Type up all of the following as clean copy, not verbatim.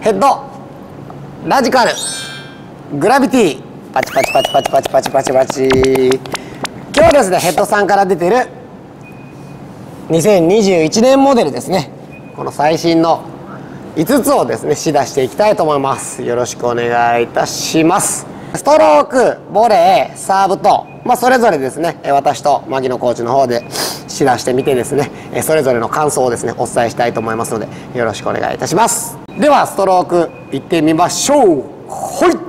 ヘッドラジカルグラビティパチパチパチパチパチパチパチパチ。今日ですね、ヘッドさんから出てる2021年モデルですね。この最新の5つをですね試打していきたいと思います。よろしくお願いいたします。ストローク、ボレー、サーブと、それぞれですね、私と牧野コーチの方で試打してみてですね、それぞれの感想をですねお伝えしたいと思いますので、よろしくお願いいたします。ではストロークいってみましょう。ほい。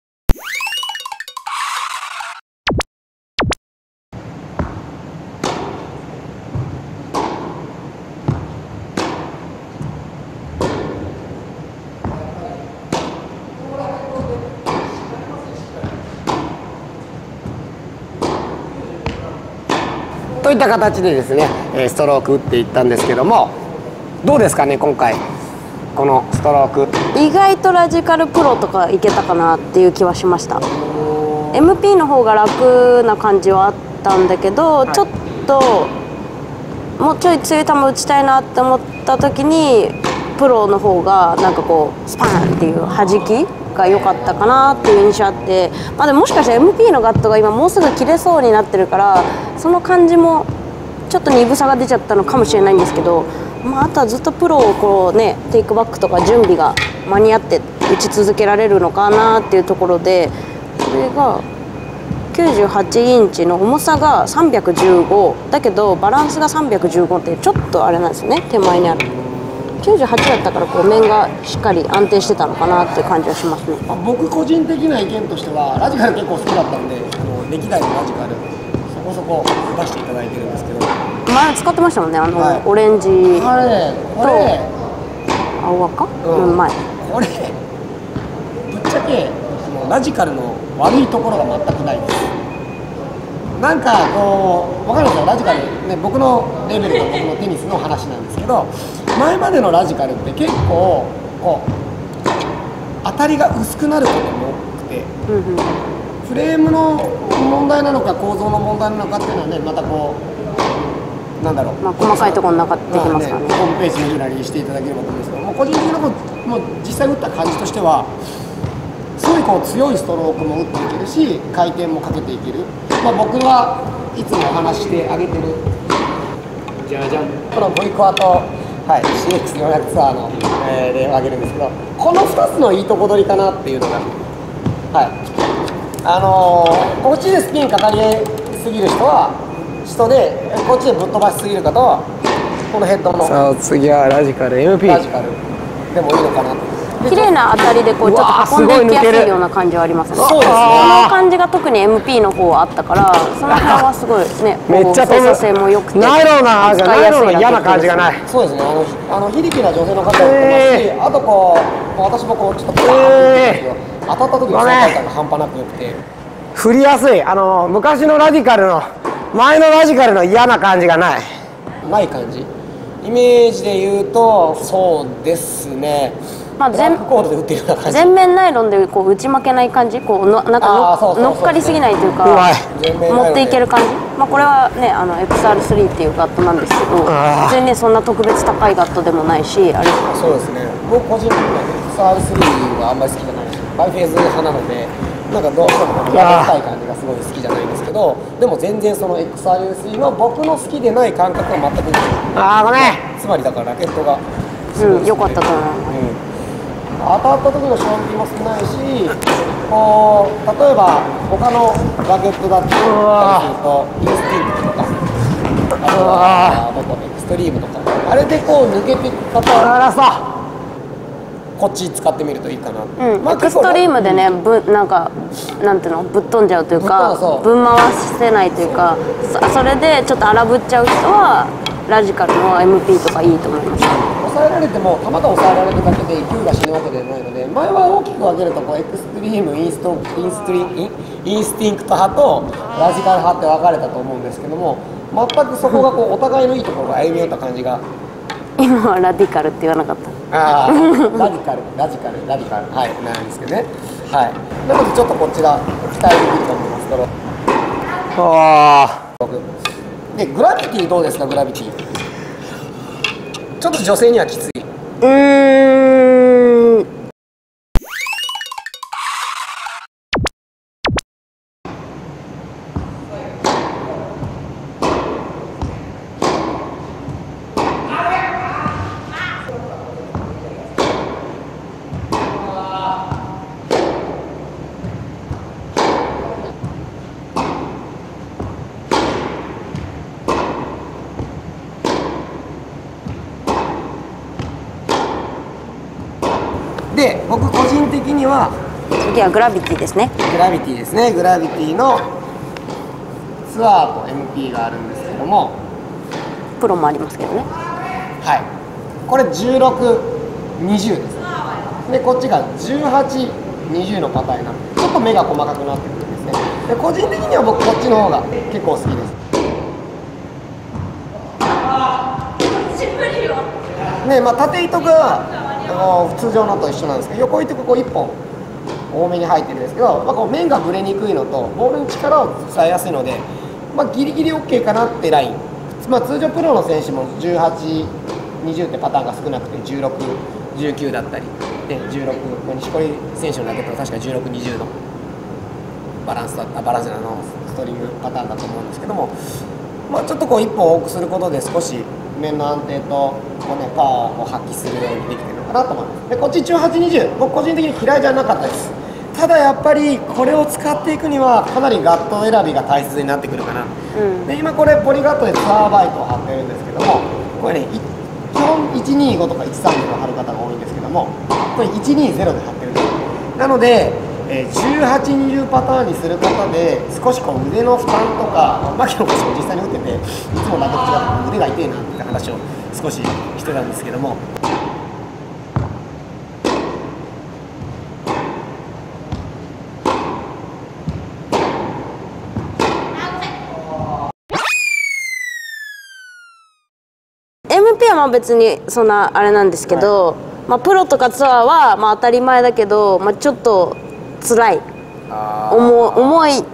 といった形でですねストローク打っていったんですけども、どうですかね今回このストローク。 意外とラジカルプロとかいけたかなっていう気はしました。 MP の方が楽な感じはあったんだけど、はい、ちょっともうちょい強い球打ちたいなって思った時にプロの方がなんかこうスパーンっていう弾きが良かったかなっていう印象あって、でももしかしたら MP のガットが今もうすぐ切れそうになってるから、その感じもちょっと鈍さが出ちゃったのかもしれないんですけど、あとはずっとプロをこうねテイクバックとか準備が間に合って打ち続けられるのかなっていうところで、これが98インチの重さが315だけどバランスが315ってちょっとあれなんですよね、手前にある。98だったからこう面がしっかり安定してたのかなっていう感じはしますね。 僕個人的な意見としてはラジカル結構好きだったんで、歴代のラジカルそこそこ出していただいてるんですけど、 前使ってましたもんね、はい、オレンジと青赤、前これぶっちゃけラジカルの悪いところが全くないです。なんかこう分かるんですよ、ラジカルね、僕のレベルの僕のテニスの話なんですけど、前までのラジカルって結構こう当たりが薄くなることも多くて、フレームの問題なのか構造の問題なのかっていうのはね、またこうなんだろう、 細かいところの中できますからね。 ホームページのひらにしていただければと思うんですけど、もう個人的なもう実際打った感じとしてはすごいこう強いストロークも打っていけるし、回転もかけていける。僕はいつもお話してあげてるじゃじゃん、この V コアと、CX400 ツアーの、であげるんですけど、この2つのいいとこ取りかなっていうのが、こっちでスピンかかりすぎる人でこっちでぶっ飛ばしすぎる方はこのヘッドの、さあ次はラジカル MP ラジカルでもいいのかなと。 綺麗な当たりでこうちょっと運んでいきやすいような感じはありますね。そうですね。この感じが特に MP の方はあったから、その辺はすごいね、 めっちゃ操作性も良くて、 ナイロンの嫌な感じがない。そうですね。非力な女性の方もいますし、あとこう私もこうちょっとバーンって当たった時の爽快感が半端なく良くて、振りやすい。昔のラジカルの前のラジカルの嫌な感じがない感じ。イメージで言うとそうですね。全面ナイロンでこう打ち負けない感じ、こうなんか乗っかりすぎないというか、持っていける感じ。これはねXR3 っていうガットなんですけど、別にねそんな特別高いガットでもないし、あれそうですね。僕個人的には XR3 があんまり好きじゃないし、バイフェーズ派なので、なんかどうしてもやりたい感じがすごい好きじゃないんですけど、でも全然その XR3 の僕の好きでない感覚は全くない。ごめん。つまりだからラケットが良かったと思います。 当たった時の衝撃も少ないし、こう例えば他のラケットだったりするとインスティンクとか、あとはエクストリームとか、あれでこう抜けていく方はこっち使ってみるといいかな。 エクストリームでねなんていうの、ぶっ飛んじゃうというか、ぶん回せないというか、それでちょっと荒ぶっちゃう人はラジカルの MP とかいいと思います。 抑えられても球が抑えられるだけで勢いが死ぬわけではないので、前は大きく分けるとこうエクストリーム、インスティンクト派とラジカル派って分かれたと思うんですけども、全くそこがこうお互いのいいところが歩み寄った感じが。 今はラディカルって言わなかった。 ラディカルなんですけどね。なのでちょっとこちら期待できると思います。でグラビティどうですか？グラビティちょっと女性にはきつい。 で僕個人的には次はグラビティですね。 グラビティですね。グラビティのツアーと MP があるんですけども、 プロもありますけどね。 はい、これ1620です。でこっちが1820のパターンになって、ちょっと目が細かくなってくるんですね。で個人的には僕こっちの方が結構好きです。ね、まあ、縦糸が通常のと一緒なんですけど、横糸がこう1本多めに入ってるんですけど、まあ、こう面がぶれにくいのとボールに力を伝えやすいので、まあ、ギリギリ OK かなってライン、まあ、通常プロの選手も1820ってパターンが少なくて1619だったりで16、まあ、錦織選手のラケットは確か1620のバランスなのストリングパターンだと思うんですけども、まあ、ちょっとこう1本多くすることで少し面の安定とこう、ね、パワーを発揮するようにできてるのかなと思います。でこっち1820、僕個人的に嫌いじゃなかったです。ただやっぱりこれを使っていくにはかなりガット選びが大切になってくるかな、で今これポリガットでツアーバイトを貼ってるんですけども、これね基本125とか130を貼る方が多いんですけども、これ120で貼ってるんです。なので1820パターンにすることで少しこう腕の負担とか、牧野コーチも実際に打ってていつもラケット違って腕が痛いなって話を少ししてたんですけども、 MP はまあ別にそんなあれなんですけど、はい、まあプロとかツアーはまあ当たり前だけど、まあ、ちょっと辛い、重い、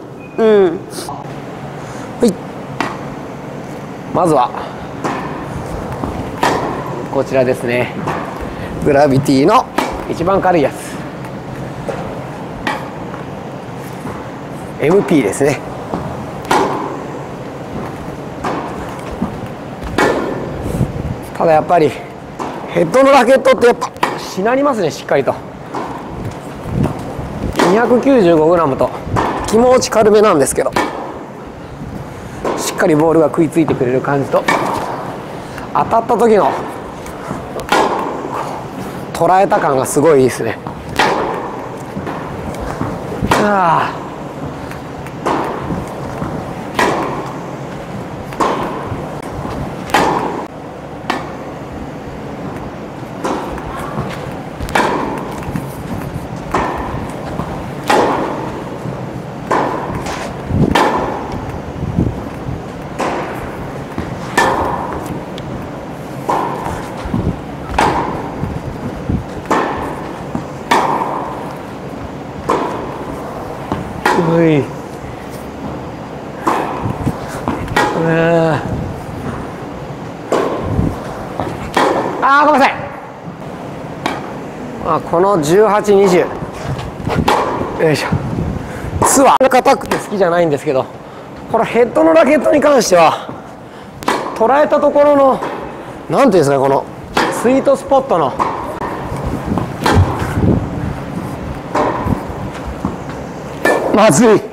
はい、まずはこちらですね。グラビティの一番軽いやつ MP ですね。ただやっぱりヘッドのラケットってやっぱしなりますね。しっかりと 295g と気持ち軽めなんですけど、しっかりボールが食いついてくれる感じと、当たった時の捉えた感がすごいいいですね。ごめんなさい。この1820、よいしょ。ツアーが硬くて好きじゃないんですけど、このヘッドのラケットに関しては捉えたところのなんていうんですかね、このスイートスポットのまずい。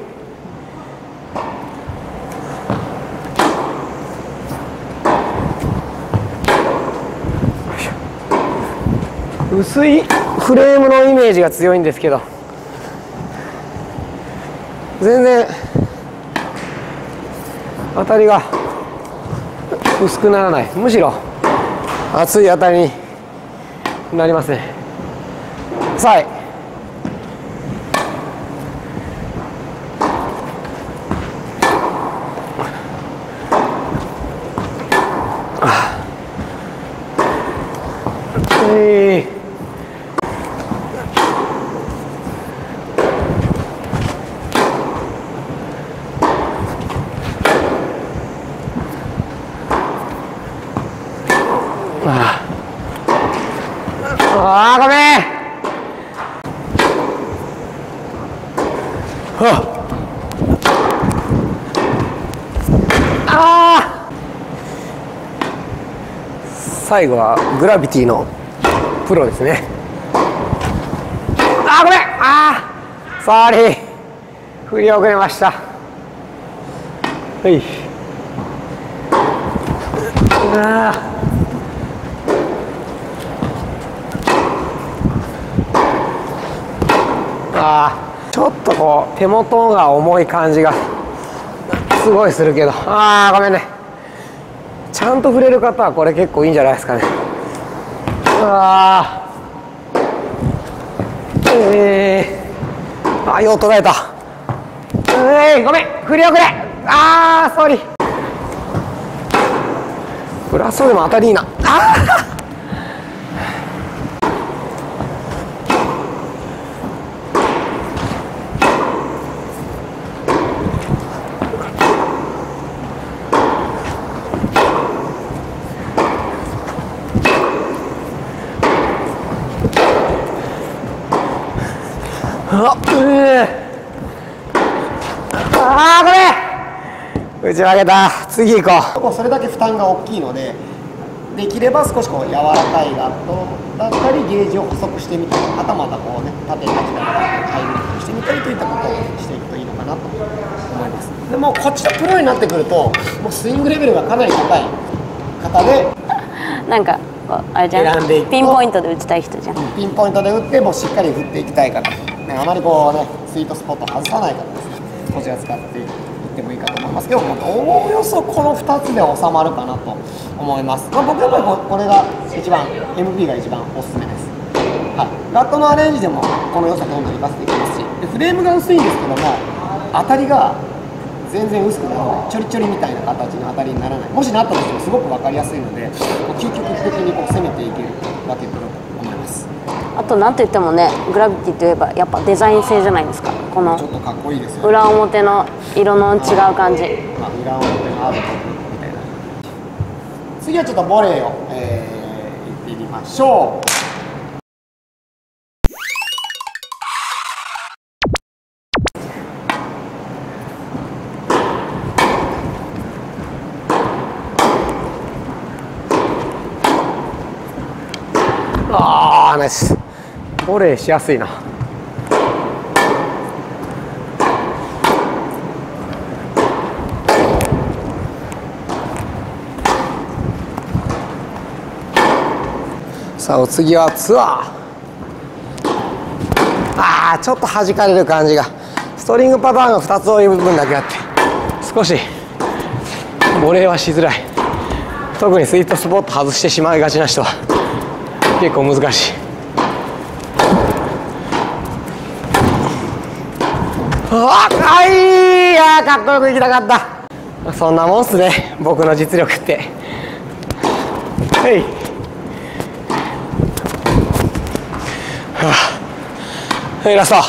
薄いフレームのイメージが強いんですけど、全然当たりが薄くならない。むしろ熱い当たりになりますね。さあ、ごめん。最後はグラビティのプロですね。ごめん。ソーリー、振り遅れました。はい。 ちょっとこう手元が重い感じがすごいするけど、ごめんね。ちゃんと触れる方はこれ結構いいんじゃないですかね。よう捉えた。ごめん、振り遅れ。ソーリー。プラスでも当たりいいな。これ打ち上げた。次行こう。それだけ負担が大きいので、できれば少しこう柔らかいガットだったりゲージを細くしてみたり、はたまたこうね縦に開きながらハイブリッドしてみたりといったことをしていくといいのかなと思います。でもこっちのプロになってくるともうスイングレベルがかなり高い方でなんかあれじゃん、ピンポイントで打ちたい人じゃん。 ピンポイントで打ってもうしっかり振っていきたい方、あまりこうねスイートスポット外さない方ですね、こちら使っていってもいいかと思いますけど、おおよそこの2つで収まるかなと思います。僕やっぱりこれが一番 MP が一番おすすめです。はい、ガットのアレンジでもこの良さどんどん生かせていきますし、でフレームが薄いんですけども当たりが全然薄くならない、ちょりちょりみたいな形の当たりにならない、もしなったとしてもすごく分かりやすいので究極的にこう攻めていけるラケットだと思います。 あと何と言ってもね、グラビティといえばやっぱデザイン性じゃないですか。このちょっとかっこいいですよね。 裏表の色の違う感じ、 裏表のあるみたいな。次はちょっとボレーを、いってみましょう。ナイス。ボレーしやすいな。さあお次はツアー。ちょっと弾かれる感じが、ストリングパターンが2つ多い部分だけあって少しボレーはしづらい。特にスイートスポット外してしまいがちな人は結構難しい。かっこよくいきたかった。そんなもんっすね、僕の実力って。ラスト。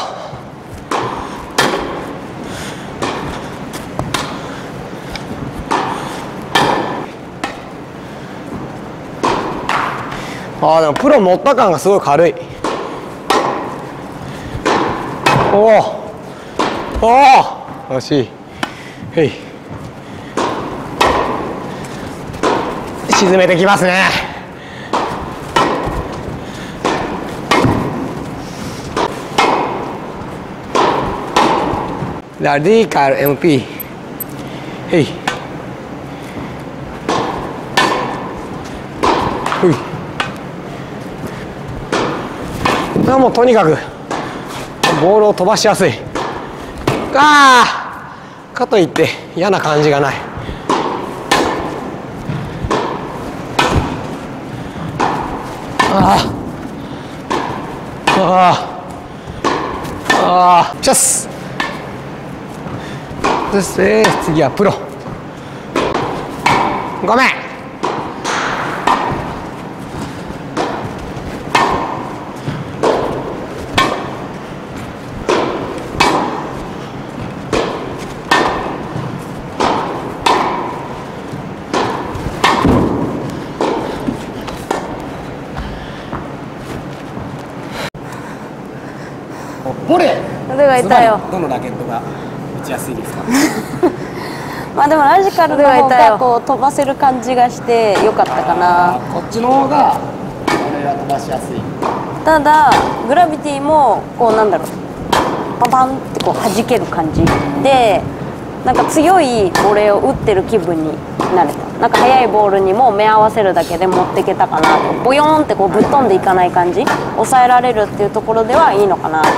でもプロ持った感がすごい軽い。惜しい。沈めてきますね。ラディカル MP。もうとにかくボールを飛ばしやすい。かといって嫌な感じがない。チャス。そして次はプロ。ごめん。ボレー。 腕が痛いよ。 どのラケットが打ちやすいですか？ まあでもラジカルの方がこう飛ばせる感じがして良かったかな。 こっちの方がこれは飛ばしやすい。 ただグラビティもこうなんだろう、パパンってこう弾ける感じで、なんか強いボレーを打ってる気分になれた。なんか速いボールにも目合わせるだけで持っていけたかなと。ボヨーンってこうぶっ飛んでいかない感じ、抑えられるっていうところではいいのかな。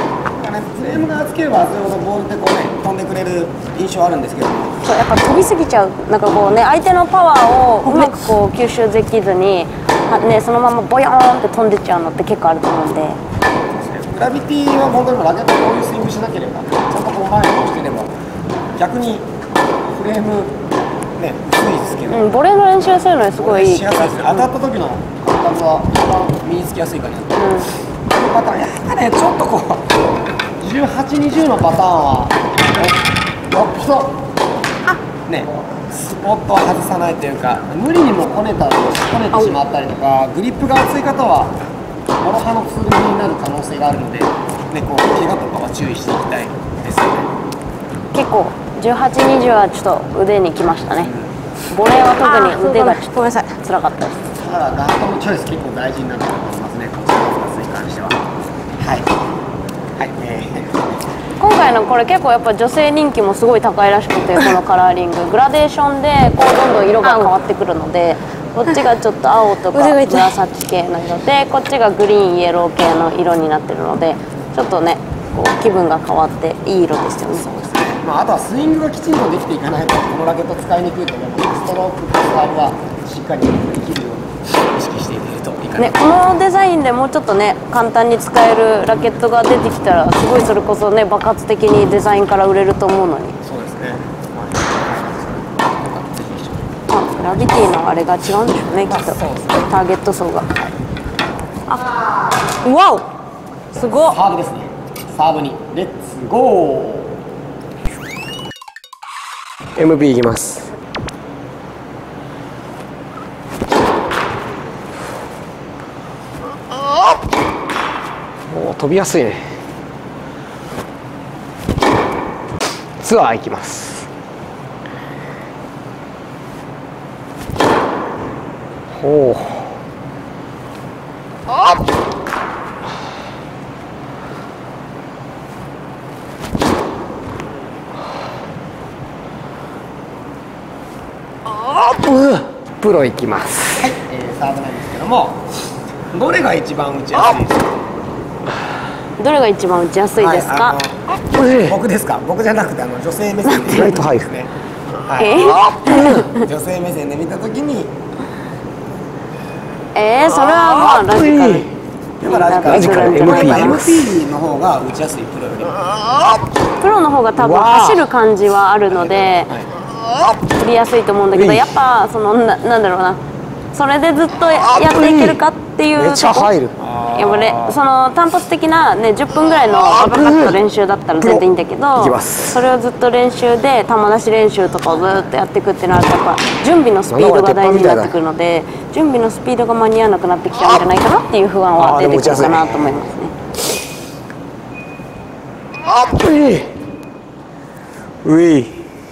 かね、フレームが厚ければ厚いほどボールってこうね飛んでくれる印象あるんですけど、 そうやっぱ飛びすぎちゃう、なんかこうね相手のパワーをうまくこう吸収できずに、ね、そのままボヨーンって飛んでっちゃうのって結構あると思うんで。 グラビティは本当にラケットをこういうスイングしなければ、ちゃんとこう前に押してれば逆にフレームね薄いですけど、 ボレーの練習するのにすごいいい。 しやすいですね。当たった時の感覚は一番身につきやすいかなと。このパターンやっぱねちょっとこう18、20のパターンはよっぽどねスポットを外さないというか、無理にもこねてしまったりとか、グリップが厚い方はモロハのくすぐりになる可能性があるので、ね、こう怪我とかは注意していきたいですよね。 結構18、20はちょっと腕にきましたね。ボレーは特に腕がちょっと辛かったです。 だからガードのチョイス結構大事になると思いますね、こちらの2つに関しては。はいはい、 今回のこれ結構やっぱ女性人気もすごい高いらしくて、このカラーリンググラデーションでこうどんどん色が変わってくるので、こっちがちょっと青とか紫系の色で、こっちがグリーンイエロー系の色になってるので、ちょっとねこう気分が変わっていい色ですよね。 そうですね、まあ、あとはスイングがきちんとできていかないとこのラケット使いにくいと思うので、ストロークとスタイルはしっかりできるように意識していけるといいかな、 ね、このデザインでもうちょっとね簡単に使えるラケットが出てきたら、すごいそれこそね爆発的にデザインから売れると思うのに。 そうですね、 グラビティのあれが違うんでしょうね、きっと、ターゲット層が。あ、わお、すごっ。 サーブですね、サーブにレッツゴー。 MB いきます。お、飛びやすいね。ツアーいきます。ほう、プロいきます。はい、サーブなんですけども、どれが一番打ちやすいですか？ どれが一番打ちやすいですか？ 僕ですか？僕じゃなくて女性目線で意外と入るね。女性目線で見たときに、 それはまあラジカル。 ラジカル MP の方が打ちやすい、プロよりも。 プロの方が多分走る感じはあるので振りやすいと思うんだけど、やっぱそのなんだろうな、それでずっとやっていけるかっていうとこ。めっちゃ入る。やっぱね、その単発的なね10分ぐらいのパパッと練習だったら全然いいんだけど、それをずっと練習で球出し練習とかをずっとやっていくってなると、やっぱ準備のスピードが大事になってくるので、準備のスピードが間に合わなくなってきちゃうんじゃないかなっていう不安は出てくるかなと思いますね。 うい。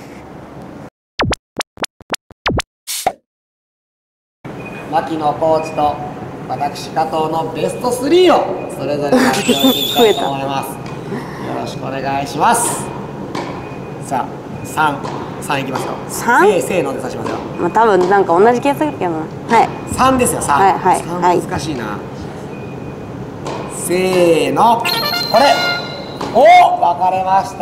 牧野コーチと私加藤のベスト3をそれぞれ発表していきたいと思います。よろしくお願いします。さあ、3いきますよ。3？せーので指しますよ。 まあ多分なんか同じ気がするけどな。はい。 3ですよ、3。3難しいな。せーの。これ。お、分かれました。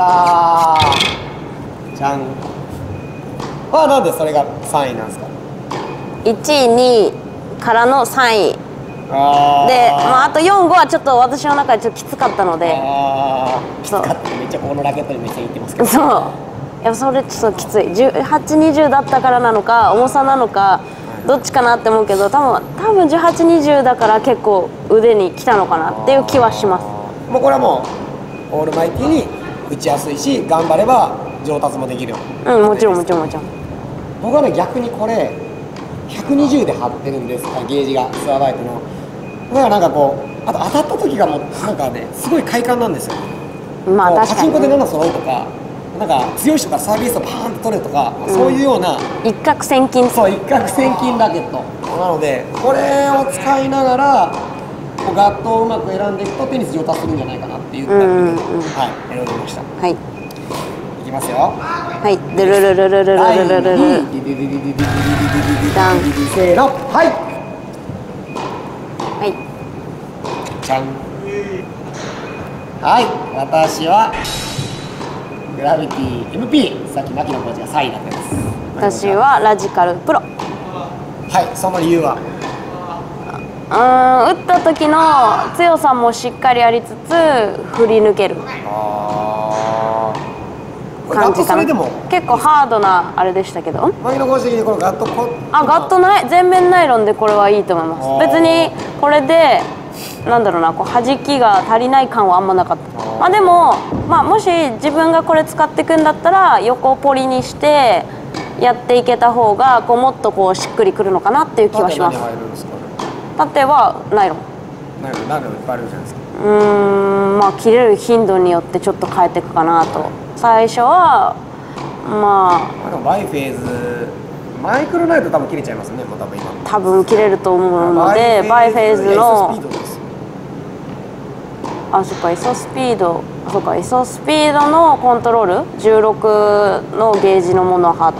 じゃん。なんでそれが3位なんですか ？1位、2位からの3位で、まあ、あと4、5はちょっと私の中でちょっときつかったので、 きつかった。めっちゃこのラケットにめっちゃいってますけど、 そう、やっぱそれちょっときつい。18、20だったからなのか重さなのかどっちかなって思うけど、多分18、20だから結構腕にきたのかなっていう気はします。 もうこれはもうオールマイティに打ちやすいし、頑張れば上達もできるよ。 もちろんもちろんもちろん。 僕はね、逆にこれ120で張ってるんです、ゲージがツアーバイクの。だからなんかこう、あと当たった時がもうなんかね、すごい快感なんですよ。 まあ確かに、 パチンコで7揃うとか、なんか強い人からサービスをパーンと取れとか、そういうような一攫千金。 そう、一攫千金ラケットなので、これを使いながらガットをうまく選んでいくとテニス上達するんじゃないかなっていう選びました。はい、いきますよ。 はい、ドゥルルルルルルルルルダン。 せーの、はいはい、 じゃん。 はい、私はグラビティ MP、 さっき牧野コーチが3位だったです。 私はラジカルプロ。 はい、その理由は打った時の強さもしっかりありつつ振り抜ける感じかな。結構ハードなあれでしたけど、 牧野コーチ的にこのガットガットない全面ナイロンでこれはいいと思います。別にこれでなんだろうな、こう弾きが足りない感はあんまなかった。でも、もし自分がこれ使っていくんだったら横ポリにしてやっていけた方がこうもっとこうしっくりくるのかなっていう気はします。縦はナイロン。 ナイロンいっぱいあるじゃないですか。 切れる頻度によってちょっと変えていくかなと。最初はでもバイフェーズマイクロナイト多分切れちゃいますね。 多分切れると思うので、バイフェーズのイソスピード、イソスピードのコントロール16のゲージのものを貼って、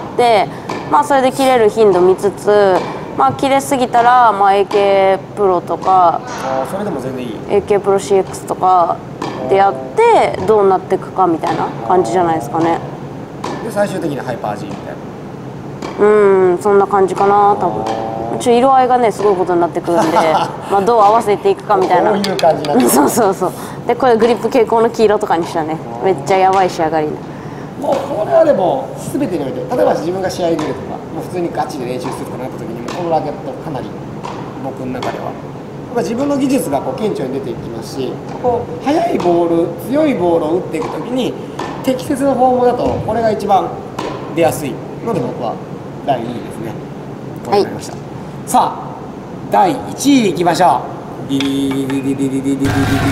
それで切れる頻度見つつ、切れすぎたら、AK プロとかそれでも全然いい AK プロ CX とかでやってどうなっていくかみたいな感じじゃないですかね。 で最終的にハイパー G みたいな。 そんな感じかな多分。色合いがねすごいことになってくるんでどう合わせていくかみたいな。 こういう感じになってる。 そうでこれグリップ蛍光の黄色とかにしたね。めっちゃやばい仕上がり。 もうこれはでも全てにおいて、例えば自分が試合に出るとかもう普通にガチで練習するとかなった時にもこのラケットかなり僕の中では自分の技術がこう顕著に出ていきますし、こう速いボール強いボールを打っていく時に適切なフォームだとこれが一番出やすいので僕は第2位ですね。これになりました。さあ第1位いきましょう。ディリリリリリリリリリリリリリリ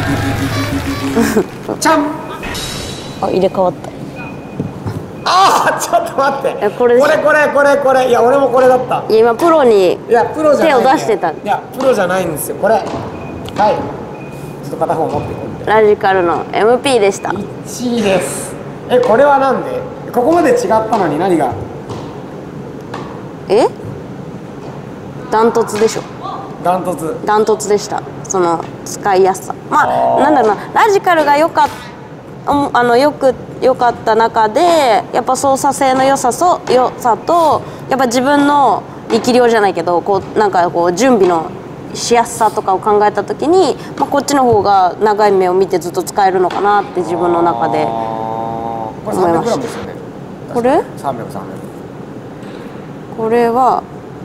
ちゃん。 入れ替わった。 ちょっと待って。 これいや俺もこれだった。 いや今プロに手を出してた。 いやプロじゃないんですよこれ。はい。ちょっと片方持っていこう。 ラジカルの MP でした。 1位です。これはなんで？ここまで違ったのに何が？ ダントツでしょ。ダントツでした。その使いやすさ。なんだろうな、ラジカルが良かった中でやっぱ操作性の良さとやっぱ自分の力量じゃないけどなんか準備のしやすさとかを考えた時に、こっちの方が長い目を見てずっと使えるのかなって自分の中で思いました。これ300これは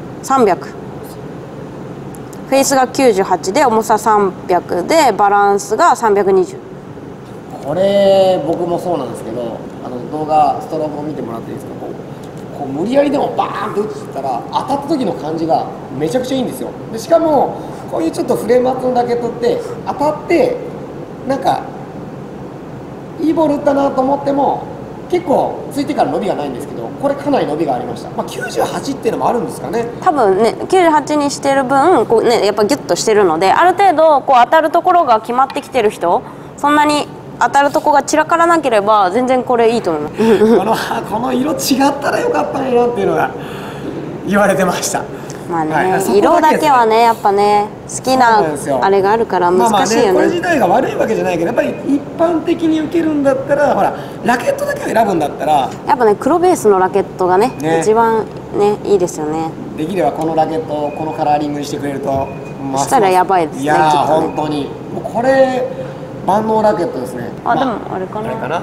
300。フェイスが98で重さ300でバランスが320。 これ僕もそうなんですけど、動画ストロークを見てもらっていいですか。こう無理やりでもバーンと打ったら当たった時の感じがめちゃくちゃいいんですよ。でしかもこういうちょっとフレームアップのラケットって当たってなんかいいボール打ったなと思っても結構ついてから伸びがないんですけど、これかなり伸びがありました。98っていうのもあるんですかね。 多分ね98にしてる分やっぱギュッとしてるので、ある程度当たるところが決まってきてる人、そんなに当たるとこが散らからなければ全然これいいと思います。この色違ったらよかったのになっていうのが言われてました。 色だけはねやっぱね好きなあれがあるから難しいよね。 これ自体が悪いわけじゃないけど、やっぱり一般的に受けるんだったら、ほらラケットだけを選ぶんだったらやっぱね黒ベースのラケットがね一番ねいいですよね。 できればこのラケットをこのカラーリングにしてくれるとしたらやばいですね。 いや本当にもうこれ万能ラケットですね。 でもあれかな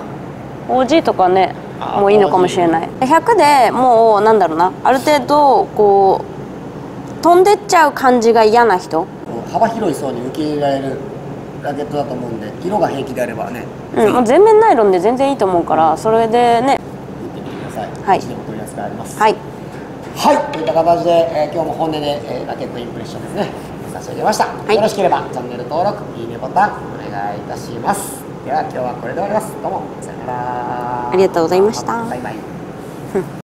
OG とかねもういいのかもしれない。100でもうなんだろうな、ある程度飛んでっちゃう感じが嫌な人、 幅広い層に受け入れられるラケットだと思うんで、色が平気であればね、 もう全面ナイロンで全然いいと思うから、それでね見てみてください。 はい、 うちでも取り扱いあります。 はい、 といった形で、今日も本音で、ラケットインプレッションですね差し上げました。よろしければチャンネル登録、いいねボタンお願いいたします。では今日はこれで終わります。どうもさよなら。 ありがとうございました。 バイバイ。